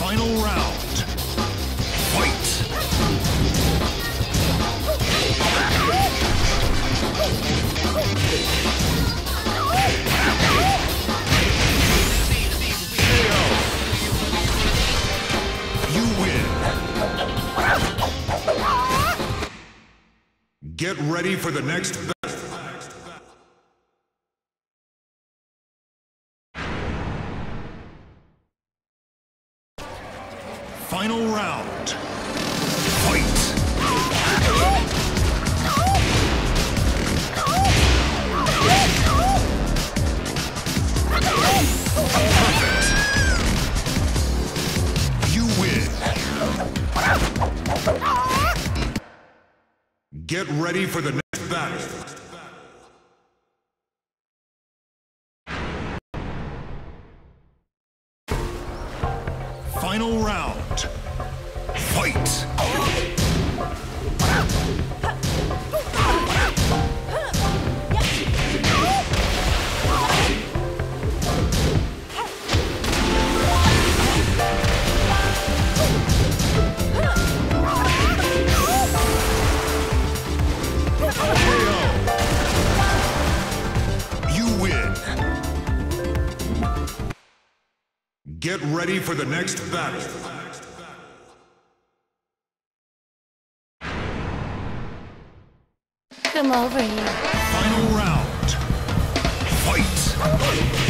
Final round. Fight! You win. Get ready for the next battle. Final round. Fight! Perfect. You win. Get ready for the next battle. Final round. Fight! You win. Get ready for the next battle. Come over here. Final round. Fight!